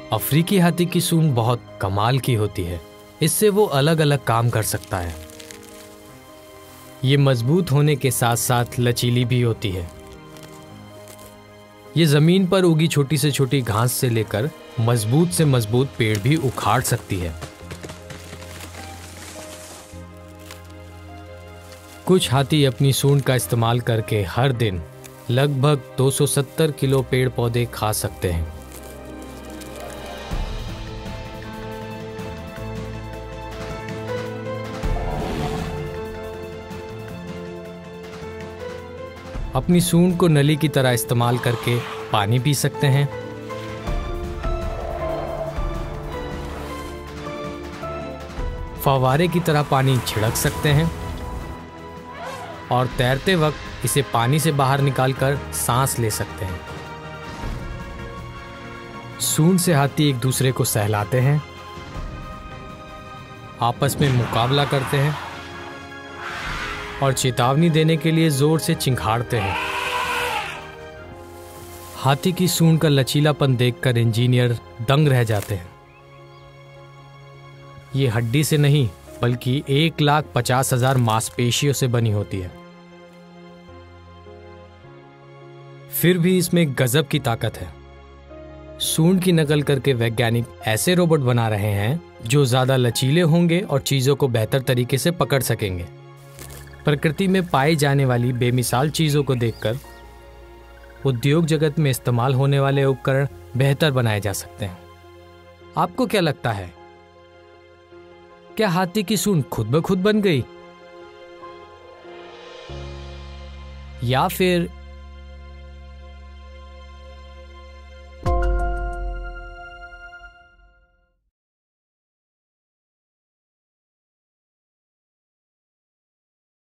अफ्रीकी हाथी की सूंड बहुत कमाल की होती है। इससे वो अलग अलग काम कर सकता है। ये मजबूत होने के साथ साथ लचीली भी होती है। ये जमीन पर उगी छोटी से छोटी घास से लेकर मजबूत से मजबूत पेड़ भी उखाड़ सकती है। कुछ हाथी अपनी सूंड का इस्तेमाल करके हर दिन लगभग 270 किलो पेड़ पौधे खा सकते हैं। अपनी सूंड को नली की तरह इस्तेमाल करके पानी पी सकते हैं। फव्वारे की तरह पानी छिड़क सकते हैं और तैरते वक्त इसे पानी से बाहर निकालकर सांस ले सकते हैं। सूंड से हाथी एक दूसरे को सहलाते हैं, आपस में मुकाबला करते हैं और चेतावनी देने के लिए जोर से चिंघाड़ते हैं। हाथी की सूंड का लचीलापन देखकर इंजीनियर दंग रह जाते हैं। ये हड्डी से नहीं बल्कि 1,50,000 मांसपेशियों से बनी होती है। फिर भी इसमें गजब की ताकत है। सूंड की नकल करके वैज्ञानिक ऐसे रोबोट बना रहे हैं जो ज्यादा लचीले होंगे और चीजों को बेहतर तरीके से पकड़ सकेंगे। प्रकृति में पाई जाने वाली बेमिसाल चीजों को देखकर उद्योग जगत में इस्तेमाल होने वाले उपकरण बेहतर बनाए जा सकते हैं। आपको क्या लगता है, क्या हाथी की सूंड खुद ब खुद बन गई, या फिर